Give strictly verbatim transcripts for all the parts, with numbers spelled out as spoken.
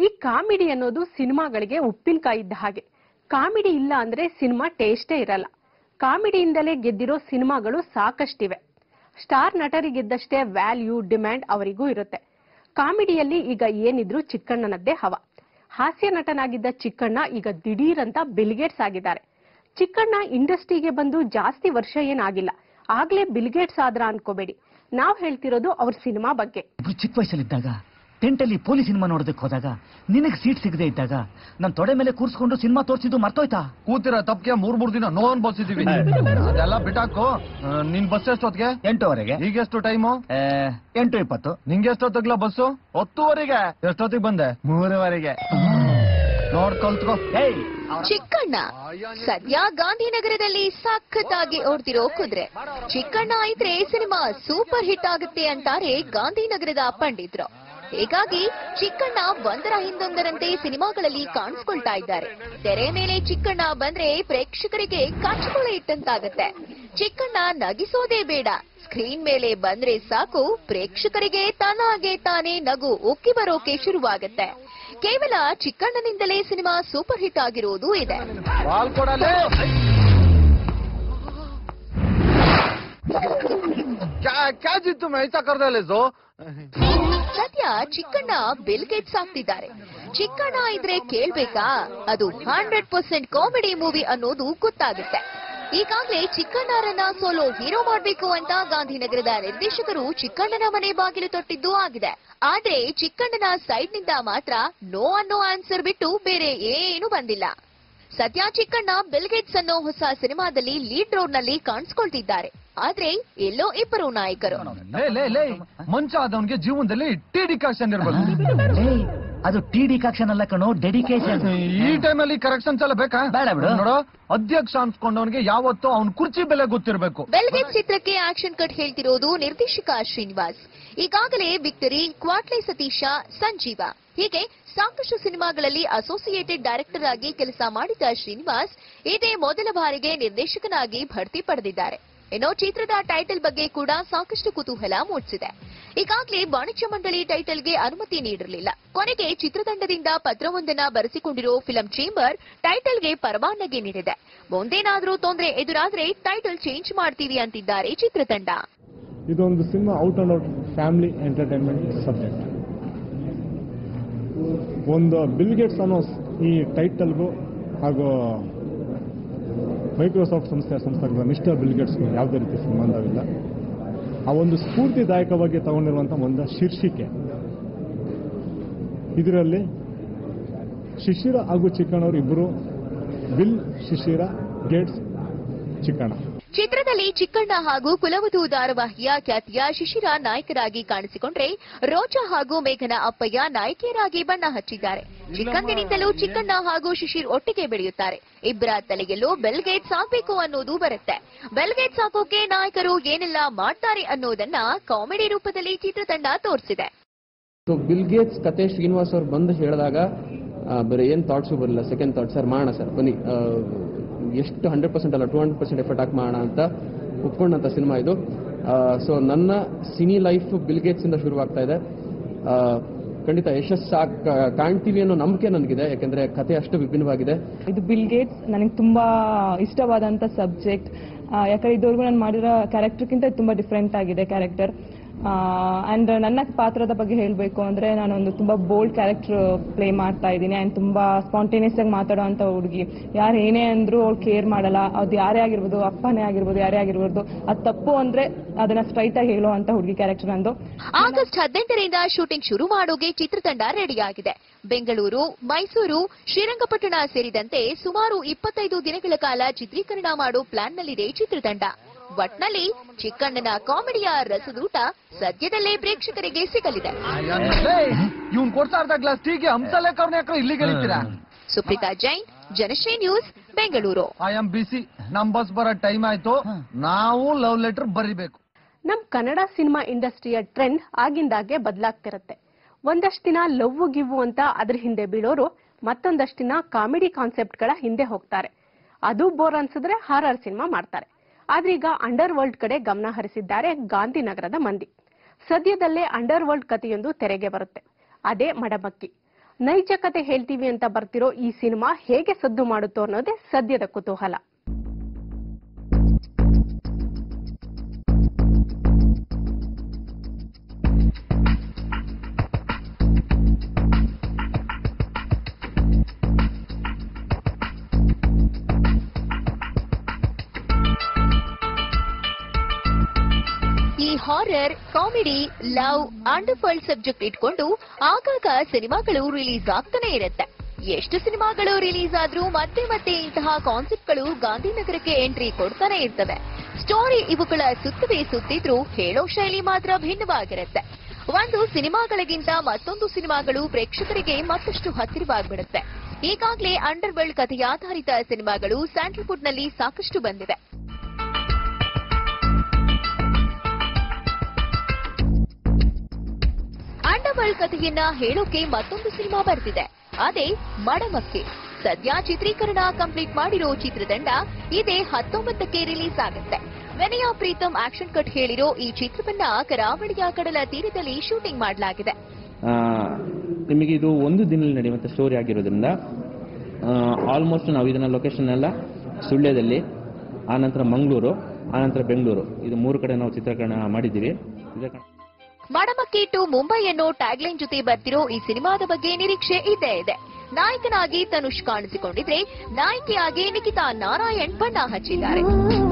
ಈ ಕಾಮಿಡಿ ಅನ್ನೋದು ಸಿನಿಮಾಗಳಿಗೆ ಉಪ್ಪಿನಕಾಯಿ ಇದ್ದ ಹಾಗೆ. ಕಾಮಿಡಿ ಇಲ್ಲ ಅಂದ್ರೆ ಸಿನಿಮಾ ಟೇಸ್ಟೇ ಇರಲ್ಲ. ಕಾಮಿಡಿಯಿಂದಲೇ ಗೆದ್ದಿರೋ ಸಿನಿಮಾಗಳು ಸಾಕಷ್ಟಿವೆ. ಸ್ಟಾರ್ ನಟರಿಗಿದ್ದಷ್ಟೇ ವ್ಯಾಲ್ಯೂ ಡಿಮ್ಯಾಂಡ್ ಅವರಿಗೂ ಇರುತ್ತೆ. ಕಾಮಿಡಿಯಲ್ಲಿ ಈಗ ಏನಿದ್ರು ಚಿಕ್ಕಣ್ಣನದ್ದೇ ಹವ. ಹಾಸ್ಯ ನಟನಾಗಿದ್ದ ಚಿಕ್ಕಣ್ಣ ಈಗ ದಿಢೀರಂತ ಬಿಲ್ಗೇಟ್ಸ್ ಆಗಿದ್ದಾರೆ. ಚಿಕ್ಕಣ್ಣ ಇಂಡಸ್ಟ್ರಿಗೆ ಬಂದು ಜಾಸ್ತಿ ವರ್ಷ ಏನಾಗಿಲ್ಲ, ಆಗ್ಲೇ ಬಿಲ್ಗೇಟ್ಸ್ ಆದ್ರ ಅನ್ಕೋಬೇಡಿ. ನಾವ್ ಹೇಳ್ತಿರೋದು ಅವ್ರ ಸಿನಿಮಾ ಬಗ್ಗೆ. ಚಿಕ್ಕ ವಯಸ್ಸಲ್ಲಿದ್ದಾಗ ಟೆಂಟ್ ಅಲ್ಲಿ ಪೊಲೀಸ್ ಸಿನಿಮಾ ನೋಡೋದಕ್ಕೆ ಹೋದಾಗ ನಿನಗೆ ಸೀಟ್ ಸಿಗದೆ ಇದ್ದಾಗ ನನ್ ತೊಡೆ ಮೇಲೆ ಕೂರ್ಸ್ಕೊಂಡು ಸಿನಿಮಾ ತೋರಿಸಿದ್ದು ಮರ್ತೋಯ್ತಾ? ಕೂತಿರ ತಪ್ಪಿಗೆ ಮೂರ್ ಮೂರ್ ದಿನ ನೋ ಅನ್ಬೋಸಿದೀವಿ. ಅದೆಲ್ಲ ಬಿಟ್ಟಾಕು. ನಿನ್ ಬಸ್ ಎಷ್ಟೊತ್ತಿಗೆ? ಎಂಟುವರೆಗೆ. ಈಗ ಎಷ್ಟು ಟೈಮು? ಎಂಟು ಇಪ್ಪತ್ತು. ನಿಂಗೆ ಎಷ್ಟೊತ್ತಿಗ್ಲ ಬಸ್ಸು? ಹತ್ತುವರೆಗೆ. ಎಷ್ಟೊತ್ತಿಗೆ ಬಂದೆ? ಮೂರುವರೆಗೆ. ನೋಡ್ ಕಲ್ತ್ಕೋ. ಚಿಕ್ಕಣ್ಣ ಸದ್ಯ ಗಾಂಧಿನಗರದಲ್ಲಿ ಸಖತ್ತಾಗಿ ಓಡ್ತಿರೋ ಕುದುರೆ. ಚಿಕ್ಕಣ್ಣ ಇದ್ರೆ ಸಿನಿಮಾ ಸೂಪರ್ ಹಿಟ್ ಆಗುತ್ತೆ ಅಂತಾರೆ ಗಾಂಧಿನಗರದ ಪಂಡಿತರು. ಹೀಗಾಗಿ ಚಿಕ್ಕಣ್ಣ ಒಂದರ ಹಿಂದೊಂದರಂತೆ ಸಿನಿಮಾಗಳಲ್ಲಿ ಕಾಣಿಸ್ಕೊಳ್ತಾ ಇದ್ದಾರೆ. ತೆರೆ ಮೇಲೆ ಚಿಕ್ಕಣ್ಣ ಬಂದ್ರೆ ಪ್ರೇಕ್ಷಕರಿಗೆ ಕಚ್ಚುಕೊಳೆ ಇಟ್ಟಂತಾಗತ್ತೆ. ಚಿಕ್ಕಣ್ಣ ನಗಿಸೋದೇ ಬೇಡ, ಸ್ಕ್ರೀನ್ ಮೇಲೆ ಬಂದ್ರೆ ಸಾಕು ಪ್ರೇಕ್ಷಕರಿಗೆ ತಾನಾಗೆ ತಾನೇ ನಗು ಉಕ್ಕಿ ಬರೋಕೆ ಶುರುವಾಗತ್ತೆ. ಕೇವಲ ಚಿಕ್ಕಣ್ಣನಿಂದಲೇ ಸಿನಿಮಾ ಸೂಪರ್ ಹಿಟ್ ಆಗಿರೋದು ಇದೆ. ಸದ್ಯ ಚಿಕ್ಕಣ್ಣ ಬಿಲ್ಗೇಟ್ಸ್ ಆಗ್ತಿದ್ದಾರೆ. ಚಿಕ್ಕಣ್ಣ ಇದ್ರೆ ಕೇಳ್ಬೇಕಾ? ಅದು ಹಂಡ್ರೆಡ್ ಪರ್ಸೆಂಟ್ ಕಾಮಿಡಿ ಮೂವಿ ಅನ್ನೋದು ಗೊತ್ತಾಗುತ್ತೆ. ಈಗಾಗಲೇ ಚಿಕ್ಕಣ್ಣರನ್ನ ಸೋಲೋ ಹೀರೋ ಮಾಡಬೇಕು ಅಂತ ಗಾಂಧಿನಗರದ ನಿರ್ದೇಶಕರು ಚಿಕ್ಕಣ್ಣನ ಮನೆ ಬಾಗಿಲು ತೊಟ್ಟಿದ್ದೂ ಆಗಿದೆ. ಆದ್ರೆ ಚಿಕ್ಕಣ್ಣನ ಸೈಡ್ ನಿಂದ ಮಾತ್ರ ನೋ ಅನ್ನೋ ಆನ್ಸರ್ ಬಿಟ್ಟು ಬೇರೆ ಏನು ಬಂದಿಲ್ಲ. ಸದ್ಯ ಚಿಕ್ಕಣ್ಣ ಬಿಲ್ಗೇಟ್ಸ್ ಅನ್ನೋ ಹೊಸ ಸಿನಿಮಾದಲ್ಲಿ ಲೀಡ್ ರೋಲ್ ನಲ್ಲಿ ಕಾಣಿಸ್ಕೊಳ್ತಿದ್ದಾರೆ. ಆದ್ರೆ ಎಲ್ಲೋ ಇಬ್ಬರು ನಾಯಕರು. ಮಂಚ ಆದವನ್ಗೆ ಜೀವನದಲ್ಲಿ ಟಿ ಡಿಕಾಕ್ಷನ್ ಇರ್ಬೇಕು. ಅದು ಟಿ ಡಿಕಾಕ್ಷನ್ ಅಲ್ಲ ಕಣೋ, ಡೆಡಿಕೇಶನ್. ಈ ಟೈಮಲ್ಲಿ ಕರೆಕ್ಷನ್ಸ್ ಎಲ್ಲ ಬೇಕಾ? ಬೇಡ ಬಿಡು. ನೋಡೋ, ಅಧ್ಯಕ್ಷ ಅನ್ಸ್ಕೊಂಡವನಿಗೆ ಯಾವತ್ತೂ ಅವ್ನ ಕುರ್ಚಿ ಬೆಲೆ ಗೊತ್ತಿರಬೇಕು. ಬಿಲ್ಗೇಟ್ಸ್ ಚಿತ್ರಕ್ಕೆ ಆಕ್ಷನ್ ಕಟ್ ಹೇಳ್ತಿರೋದು ನಿರ್ದೇಶಕ ಶ್ರೀನಿವಾಸ್. ಈಗಾಗಲೇ ವಿಕ್ಟರಿ, ಕ್ವಾಟ್ಲೆ ಸತೀಶ, ಸಂಜೀವ ಹೀಗೆ ಸಾಕಷ್ಟು ಸಿನಿಮಾಗಳಲ್ಲಿ ಅಸೋಸಿಯೇಟೆಡ್ ಡೈರೆಕ್ಟರ್ ಆಗಿ ಕೆಲಸ ಮಾಡಿದ ಶ್ರೀನಿವಾಸ್ ಇದೇ ಮೊದಲ ಬಾರಿಗೆ ನಿರ್ದೇಶಕನಾಗಿ ಬಡ್ತಿ ಪಡೆದಿದ್ದಾರೆ. ಇನ್ನು ಚಿತ್ರದ ಟೈಟಲ್ ಬಗ್ಗೆ ಕೂಡ ಸಾಕಷ್ಟು ಕುತೂಹಲ ಮೂಡಿಸಿದೆ. ಈಗಾಗಲೇ ವಾಣಿಜ್ಯ ಮಂಡಳಿ ಟೈಟಲ್ಗೆ ಅನುಮತಿ ನೀಡಿರಲಿಲ್ಲ. ಕೊನೆಗೆ ಚಿತ್ರತಂಡದಿಂದ ಪತ್ರವೊಂದನ್ನ ಬರೆಸಿಕೊಂಡಿರೋ ಫಿಲಂ ಚೇಂಬರ್ ಟೈಟಲ್ಗೆ ಪರವಾನಗಿ ನೀಡಿದೆ. ಮುಂದೇನಾದ್ರೂ ತೊಂದರೆ ಎದುರಾದ್ರೆ ಟೈಟಲ್ ಚೇಂಜ್ ಮಾಡ್ತೀವಿ ಅಂತಿದ್ದಾರೆ ಚಿತ್ರತಂಡ. ಇದೊಂದು cinema out and out family entertainment subject. ಒಂದು ಬಿಲ್ಗೇಟ್ಸ್ ಅನ್ನೋ ಈ ಟೈಟಲ್ಗೂ ಹಾಗೂ ಮೈಕ್ರೋಸಾಫ್ಟ್ ಸಂಸ್ಥೆ ಸಂಸ್ಥೆಗಳ ಮಿಸ್ಟರ್ ಬಿಲ್ಗೇಟ್ಸ್ ಯಾವುದೇ ರೀತಿ ಸಂಬಂಧವಿಲ್ಲ. ಆ ಒಂದು ಸ್ಫೂರ್ತಿದಾಯಕವಾಗಿ ತಗೊಂಡಿರುವಂಥ ಒಂದು ಶೀರ್ಷಿಕೆ. ಇದರಲ್ಲಿ ಶಿಶಿರ ಹಾಗೂ ಚಿಕ್ಕಣ್ಣವರು ಇಬ್ಬರು ಬಿಲ್ ಶಿಶಿರ, ಗೇಟ್ಸ್ ಚಿಕ್ಕಣ್ಣ. ಚಿತ್ರದಲ್ಲಿ ಚಿಕ್ಕಣ್ಣ ಹಾಗೂ ಕುಲವಧು ಧಾರಾವಾಹಿಯ ಖ್ಯಾತಿಯ ಶಿಶಿರ ನಾಯಕರಾಗಿ ಕಾಣಿಸಿಕೊಂಡ್ರೆ ರೋಜಾ ಹಾಗೂ ಮೇಘನ ಅಪ್ಪಯ್ಯ ನಾಯಕಿಯರಾಗಿ ಬಣ್ಣ ಹಚ್ಚಿದ್ದಾರೆ. ಚಿಕ್ಕಂದಿನಿಂದಲೂ ಚಿಕ್ಕಣ್ಣ ಹಾಗೂ ಶಿಶಿರ್ ಒಟ್ಟಿಗೆ ಬೆಳೆಯುತ್ತಾರೆ. ಇಬ್ಬರ ತಲೆಯಲ್ಲೂ ಬೆಲ್ಗೇಟ್ಸ್ ಆಗಬೇಕು ಅನ್ನೋದು ಬರುತ್ತೆ. ಬೆಲ್ಗೇಟ್ಸ್ ಹಾಕೋಕೆ ನಾಯಕರು ಏನೆಲ್ಲ ಮಾಡ್ತಾರೆ ಅನ್ನೋದನ್ನ ಕಾಮಿಡಿ ರೂಪದಲ್ಲಿ ಚಿತ್ರತಂಡ ತೋರಿಸಿದೆ. ಬಿಲ್ಗೇಟ್ಸ್ ಕತೆ ಶ್ರೀನಿವಾಸ್ ಅವರು ಬಂದು ಹೇಳಿದಾಗ ಬರೀ ಏನ್ ಥಾಟ್ಸು ಬರಲಿಲ್ಲ. ಸೆಕೆಂಡ್ ಥಾಟ್, ಸರ್ ಮಾಡೋಣ ಸರ್ ಬನ್ನಿ, ಎಷ್ಟು ಹಂಡ್ರೆಡ್ ಪರ್ಸೆಂಟ್ ಅಲ್ಲ ಟೂ ಹಂಡ್ರೆಡ್ ಪರ್ಸೆಂಟ್ ಎಫರ್ಟ್ ಹಾಕಿ ಮಾಡೋಣ ಅಂತ ಒಪ್ಕೊಂಡಂತ ಸಿನಿಮಾ ಇದು. ಸೊ ನನ್ನ ಸಿನಿ ಲೈಫ್ ಬಿಲ್ಗೇಟ್ಸ್ ಇಂದ ಶುರುವಾಗ್ತಾ ಇದೆ. ಖಂಡಿತ ಯಶಸ್ಸು ಕಾಣ್ತೀವಿ ಅನ್ನೋ ನಂಬಿಕೆ ನನಗಿದೆ, ಯಾಕೆಂದ್ರೆ ಕತೆ ಅಷ್ಟು ವಿಭಿನ್ನವಾಗಿದೆ. ಇದು ಬಿಲ್ಗೇಟ್ಸ್ ನನಗೆ ತುಂಬಾ ಇಷ್ಟವಾದಂತ ಸಬ್ಜೆಕ್ಟ್. ಯಾಕಂದ್ರೆ ಇದುವರೆಗೂ ನಾನು ಮಾಡಿರೋ ಕ್ಯಾರೆಕ್ಟರ್ಗಿಂತ ತುಂಬಾ ಡಿಫ್ರೆಂಟ್ ಆಗಿದೆ ಕ್ಯಾರೆಕ್ಟರ್. ಅಂಡ್ ನನ್ನ ಪಾತ್ರದ ಬಗ್ಗೆ ಹೇಳಬೇಕು ಅಂದ್ರೆ ನಾನೊಂದು ತುಂಬಾ ಬೋಲ್ಡ್ ಕ್ಯಾರೆಕ್ಟರ್ ಪ್ಲೇ ಮಾಡ್ತಾ ಇದ್ದೀನಿ. ಅಂಡ್ ತುಂಬಾ ಸ್ಪಾಂಟೇನಿಯಸ್ ಆಗಿ ಮಾತಾಡೋ ಅಂತ ಹುಡುಗಿ. ಯಾರು ಏನೇ ಅಂದ್ರೂ ಅವ್ರು ಕೇರ್ ಮಾಡಲ್ಲ. ಅದು ಯಾರೇ ಆಗಿರ್ಬೋದು, ಅಪ್ಪನೇ ಆಗಿರ್ಬೋದು, ಯಾರೇ ಆಗಿರ್ಬೋದು, ಅದು ತಪ್ಪು ಅಂದ್ರೆ ಅದನ್ನ ಸ್ಟ್ರೈಟ್ ಆಗಿ ಹೇಳೋ ಅಂತ ಹುಡುಗಿ ಕ್ಯಾರೆಕ್ಟರ್ ನಂದು. ಆಗಸ್ಟ್ ಹದಿನೆಂಟರಿಂದ ಶೂಟಿಂಗ್ ಶುರು ಮಾಡೋಕೆ ಚಿತ್ರತಂಡ ರೆಡಿಯಾಗಿದೆ. ಬೆಂಗಳೂರು, ಮೈಸೂರು, ಶ್ರೀರಂಗಪಟ್ಟಣ ಸೇರಿದಂತೆ ಸುಮಾರು ಇಪ್ಪತ್ತೈದು ದಿನಗಳ ಕಾಲ ಚಿತ್ರೀಕರಣ ಮಾಡೋ ಪ್ಲಾನ್ನಲ್ಲಿದೆ ಚಿತ್ರತಂಡ. ಒಟ್ನಲ್ಲಿ ಚಿಕ್ಕಣ್ಣನ ಕಾಮಿಡಿಯ ರಸದೂಟ ಸದ್ಯದಲ್ಲೇ ಪ್ರೇಕ್ಷಕರಿಗೆ ಸಿಗಲಿದೆ. Supreetha Jain, Janashri news, Bengaluru. I am busy, ನಮ್ ಬಸ್ ಬರೋ ಟೈಮ್ ಆಯ್ತು, ನಾವು ಲವ್ ಲೆಟರ್ ಬರಿಬೇಕು. ನಮ್ ಕನ್ನಡ ಸಿನಿಮಾ ಇಂಡಸ್ಟ್ರಿಯ ಟ್ರೆಂಡ್ ಆಗಿಂದಾಗೆ ಬದಲಾಗ್ತಿರತ್ತೆ. ಒಂದಷ್ಟು ದಿನ ಲವ್ ಗಿವ್ ಅಂತ ಅದ್ರ ಹಿಂದೆ ಬೀಳೋರು ಮತ್ತೊಂದಷ್ಟು ದಿನ ಕಾಮಿಡಿ ಕಾನ್ಸೆಪ್ಟ್ ಗಳ ಹಿಂದೆ ಹೋಗ್ತಾರೆ. ಅದು ಬೋರ್ ಅನ್ಸಿದ್ರೆ ಹಾರರ್ ಸಿನಿಮಾ ಮಾಡ್ತಾರೆ. ಆದ್ರೀಗ ಅಂಡರ್ ವರ್ಲ್ಡ್ ಕಡೆ ಗಮನ ಹರಿಸಿದ್ದಾರೆ ಗಾಂಧಿನಗರದ ಮಂದಿ. ಸದ್ಯದಲ್ಲೇ ಅಂಡರ್ ವರ್ಲ್ಡ್ ಕಥೆಯೊಂದು ತೆರೆಗೆ ಬರುತ್ತೆ. ಅದೇ ಮಡಮಕ್ಕಿ. ನೈಜ ಕತೆ ಹೇಳ್ತೀವಿ ಅಂತ ಬರ್ತಿರೋ ಈ ಸಿನಿಮಾ ಹೇಗೆ ಸದ್ದು ಮಾಡುತ್ತೋ ಅನ್ನೋದೇ ಸದ್ಯದ ಕುತೂಹಲ. Horror, comedy, love, underworld subject ಇಟ್ಕೊಂಡು ಆಗಾಗ ಸಿನಿಮಾಗಳು ರಿಲೀಸ್ ಆಗ್ತಾನೆ ಇರುತ್ತೆ. ಎಷ್ಟು ಸಿನಿಮಾಗಳು ರಿಲೀಸ್ ಆದ್ರೂ ಮತ್ತೆ ಮತ್ತೆ ಇಂತಹ ಕಾನ್ಸೆಪ್ಟ್ಗಳು ಗಾಂಧಿನಗರಕ್ಕೆ ಎಂಟ್ರಿ ಕೊಡ್ತಾನೆ ಇರ್ತವೆ. ಸ್ಟೋರಿ ಇವುಗಳ ಸುತ್ತವೇ ಸುತ್ತಿದ್ರೂ ಹೇಳೋ ಶೈಲಿ ಮಾತ್ರ ಭಿನ್ನವಾಗಿರುತ್ತೆ. ಒಂದು ಸಿನಿಮಾಗಳಿಗಿಂತ ಮತ್ತೊಂದು ಸಿನಿಮಾಗಳು ಪ್ರೇಕ್ಷಕರಿಗೆ ಮತ್ತಷ್ಟು ಹತ್ತಿರವಾಗ್ಬಿಡುತ್ತೆ. ಈಗಾಗಲೇ ಅಂಡರ್ವರ್ಲ್ಡ್ ಕಥೆಯಾಧಾರಿತ ಸಿನಿಮಾಗಳು ಸ್ಯಾಂಡಲ್ವುಡ್ನಲ್ಲಿ ಸಾಕಷ್ಟು ಬಂದಿವೆ. ಅಂಡರ್ವರ್ಲ್ಡ್ ಕಥೆಯನ್ನ ಹೇಳೋಕೆ ಮತ್ತೊಂದು ಸಿನಿಮಾ ಬರ್ತಿದೆ, ಅದೇ ಮಡಮಕ್ಕಿ. ಸದ್ಯ ಚಿತ್ರೀಕರಣ ಕಂಪ್ಲೀಟ್ ಮಾಡಿರೋ ಚಿತ್ರತಂಡ ಇದೇ ಹತ್ತೊಂಬತ್ತಕ್ಕೆ ರಿಲೀಸ್ ಆಗುತ್ತೆ. ವಿನಯ ಪ್ರೀತಮ್ ಆಕ್ಷನ್ ಕಟ್ ಹೇಳಿರೋ ಈ ಚಿತ್ರವನ್ನ ಕರಾವಳಿಯ ಕಡಲ ತೀರದಲ್ಲಿ ಶೂಟಿಂಗ್ ಮಾಡಲಾಗಿದೆ. ನಿಮಗೆ ಇದು ಒಂದು ದಿನದಲ್ಲಿ ನಡೆಯುವಂತ ಸ್ಟೋರಿ ಆಗಿರೋದ್ರಿಂದ ಆಲ್ಮೋಸ್ಟ್ ನಾವು ಇದನ್ನ ಲೊಕೇಶನ್ ಎಲ್ಲ ಸುಳ್ಯದಲ್ಲಿ, ಆನಂತರ ಮಂಗಳೂರು, ಆನಂತರ ಬೆಂಗಳೂರು, ಇದು ಮೂರು ಕಡೆ ನಾವು ಚಿತ್ರೀಕರಣ ಮಾಡಿದ್ದೀವಿ. ಮಡಮಕ್ಕಿ ಟು ಮುಂಬೈ ಅನ್ನೋ ಟ್ಯಾಗ್ಲೈನ್ ಜೊತೆ ಬರ್ತಿರೋ ಈ ಸಿನಿಮಾದ ಬಗ್ಗೆ ನಿರೀಕ್ಷೆ ಇದ್ದೇ ಇದೆ. ನಾಯಕನಾಗಿ ತನುಷ್ ಕಾಣಿಸಿಕೊಂಡಿದ್ರೆ, ನಾಯಕಿಯಾಗಿ ನಿಖಿತಾ ನಾರಾಯಣ್ ಬಣ್ಣ ಹಚ್ಚಿದ್ದಾರೆ.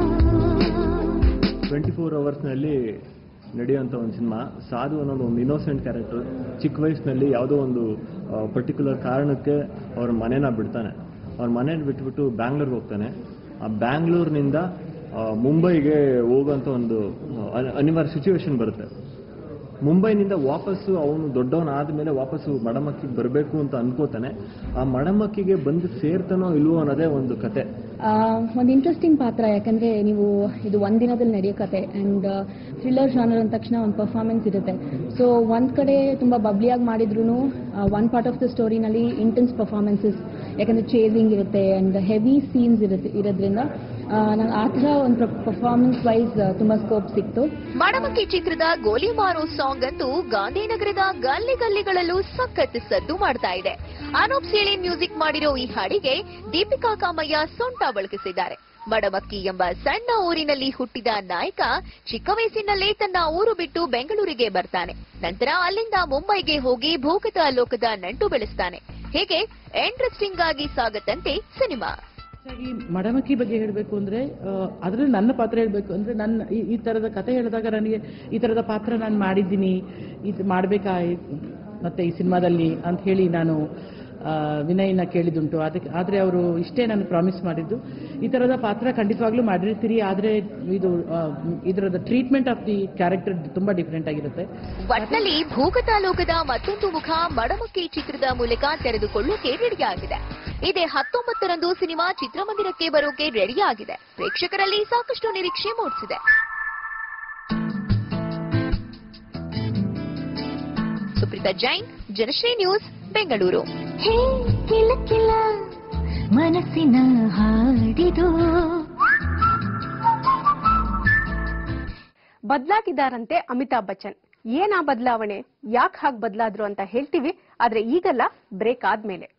ಟ್ವೆಂಟಿ ಫೋರ್ ಅವರ್ಸ್ ನಲ್ಲಿ ನಡೆಯುವಂತ ಒಂದು ಸಿನಿಮಾ. ಸಾಧು ಅನ್ನೋದು ಒಂದು ಇನ್ನೋಸೆಂಟ್ ಕ್ಯಾರೆಕ್ಟರ್. ಚಿಕ್ಕ ವಯಸ್ಸಿನಲ್ಲಿ ಯಾವುದೋ ಒಂದು ಪರ್ಟಿಕ್ಯುಲರ್ ಕಾರಣಕ್ಕೆ ಅವ್ರ ಮನೇನ ಬಿಡ್ತಾನೆ. ಅವ್ರ ಮನೇನ ಬಿಟ್ಬಿಟ್ಟು ಬ್ಯಾಂಗ್ಳೂರ್ಗೆ ಹೋಗ್ತಾನೆ. ಆ ಬ್ಯಾಂಗ್ಳೂರ್ನಿಂದ ಮುಂಬೈಗೆ ಹೋಗುವಂತ ಒಂದು ಅನಿವಾರ್ಯ ಸಿಚುವೇಶನ್ ಬರುತ್ತೆ. ಮುಂಬೈನಿಂದ ವಾಪಸ್ಸು ಅವನು ದೊಡ್ಡವನಾದ ಮೇಲೆ ವಾಪಸ್ಸು ಮಡಮಕ್ಕಿಗೆ ಬರಬೇಕು ಅಂತ ಅನ್ಕೋತಾನೆ. ಆ ಮಡಮಕ್ಕಿಗೆ ಬಂದು ಸೇರ್ತಾನೋ ಇಲ್ವೋ ಅನ್ನೋದೇ ಒಂದು ಕತೆ. ಒಂದು ಇಂಟ್ರೆಸ್ಟಿಂಗ್ ಪಾತ್ರ, ಯಾಕಂದ್ರೆ ನೀವು ಇದು ಒಂದ್ ದಿನದಲ್ಲಿ ನಡೆಯೋ ಕತೆ ಅಂಡ್ ಥ್ರಿಲ್ಲರ್ ಜಾನರ್ ಅಂದ ತಕ್ಷಣ ಒಂದು ಪರ್ಫಾರ್ಮೆನ್ಸ್ ಇರುತ್ತೆ. ಸೊ ಒಂದ್ ಕಡೆ ತುಂಬಾ ಬಬ್ಲಿಯಾಗಿ ಮಾಡಿದ್ರು ಒನ್ ಪಾರ್ಟ್ ಆಫ್ ದ ಸ್ಟೋರಿನಲ್ಲಿ ಇಂಟೆನ್ಸ್ ಪರ್ಫಾರ್ಮೆನ್ಸಸ್, ಯಾಕಂದ್ರೆ ಚೇಸಿಂಗ್ ಇರುತ್ತೆ ಅಂಡ್ ಹೆವಿ ಸೀನ್ಸ್ ಇರುತ್ತೆ ಇರೋದ್ರಿಂದ ನಂಗೆ ಆ ಥರ ಒಂದು ಪರ್ಫಾರ್ಮೆನ್ಸ್ ವೈಸ್ ತುಂಬಾ ಸ್ಕೋಪ್ ಸಿಕ್ತು. ಮಡಮಕ್ಕಿ ಚಿತ್ರದ ಗೋಲಿ ಮಾರೋ ಸಾಂಗ್ ಅಂತೂ ಗಾಂಧಿನಗರದ ಗಲ್ಲಿ ಗಲ್ಲಿಗಳಲ್ಲೂ ಸಖತ್ ಸದ್ದು ಮಾಡ್ತಾ ಇದೆ. ಅನೂಪ್ ಸೇಳಿ ಮ್ಯೂಸಿಕ್ ಮಾಡಿರೋ ಈ ಹಾಡಿಗೆ ದೀಪಿಕಾ ಕಾಮಯ್ಯ ಸೊಂಟ ಬಳಕಿಸಿದ್ದಾರೆ. ಮಡಮಕ್ಕಿ ಎಂಬ ಸಣ್ಣ ಊರಿನಲ್ಲಿ ಹುಟ್ಟಿದ ನಾಯಕ ಚಿಕ್ಕ ವಯಸ್ಸಿನಲ್ಲೇ ತನ್ನ ಊರು ಬಿಟ್ಟು ಬೆಂಗಳೂರಿಗೆ ಬರ್ತಾನೆ. ನಂತರ ಅಲ್ಲಿಂದ ಮುಂಬೈಗೆ ಹೋಗಿ ಭೂಗತ ಲೋಕದ ನಂಟು ಬೆಳೆಸ್ತಾನೆ. ಹೀಗೆ ಇಂಟ್ರೆಸ್ಟಿಂಗ್ ಆಗಿ ಸಾಗತ್ತಂತೆ ಸಿನಿಮಾ. ಮಡಮಕ್ಕಿ ಬಗ್ಗೆ ಹೇಳಬೇಕು ಅಂದ್ರೆ ಅದರಲ್ಲಿ ನನ್ನ ಪಾತ್ರ ಹೇಳಬೇಕು ಅಂದ್ರೆ ನನ್ನ ಈ ತರದ ಕತೆ ಹೇಳಿದಾಗ ನನಗೆ ಈ ತರದ ಪಾತ್ರ ನಾನು ಮಾಡಿದ್ದೀನಿ, ಇದು ಮಾಡಬೇಕಾಯ್ತು ಮತ್ತೆ ಈ ಸಿನಿಮಾದಲ್ಲಿ ಅಂತ ಹೇಳಿ ನಾನು ವಿನಯ್ನ ಕೇಳಿದುಂಟು. ಅದಕ್ಕೆ ಆದರೆ ಅವರು ಇಷ್ಟೇ ನಾನು ಪ್ರಾಮಿಸ್ ಮಾಡಿದ್ದು, ಈ ತರದ ಪಾತ್ರ ಖಂಡಿತವಾಗ್ಲೂ ಮಾಡಿರ್ತೀರಿ, ಆದರೆ ಇದು ಇದರದ ಟ್ರೀಟ್ಮೆಂಟ್ ಆಫ್ ದಿ ಕ್ಯಾರೆಕ್ಟರ್ ತುಂಬಾ ಡಿಫರೆಂಟ್ ಆಗಿರುತ್ತೆ. ಒಟ್ನಲ್ಲಿ ಭೂಗತ ಲೋಕದ ಮತ್ತೊಂದು ಮುಖ ಮಡಮಕ್ಕಿ ಚಿತ್ರದ ಮೂಲಕ ತೆರೆದುಕೊಳ್ಳೋಕೆ ರೆಡಿಯಾಗಿದೆ. ಇದೇ ಹತ್ತೊಂಬತ್ತರಂದು ಸಿನಿಮಾ ಚಿತ್ರಮಂದಿರಕ್ಕೆ ಬರೋಕೆ ರೆಡಿಯಾಗಿದೆ. ಪ್ರೇಕ್ಷಕರಲ್ಲಿ ಸಾಕಷ್ಟು ನಿರೀಕ್ಷೆ ಮೂಡಿಸಿದೆ. ಸುಪ್ರೀತಾ ಜೈನ್, ಜನಶ್ರೀ ನ್ಯೂಸ್, ಬೆಂಗಳೂರು. ಮನಸ್ಸಿನ ಹಾಡಿದು ಬದಲಾಗಿದ್ದಾರಂತೆ ಅಮಿತಾಬ್ ಬಚ್ಚನ್. ಏನಾ ಬದಲಾವಣೆ, ಯಾಕೆ ಹಾಗೆ ಬದಲಾದ್ರು ಅಂತ ಹೇಳ್ತೀವಿ, ಆದ್ರೆ ಈಗಲ್ಲ, ಬ್ರೇಕ್ ಆದ್ಮೇಲೆ.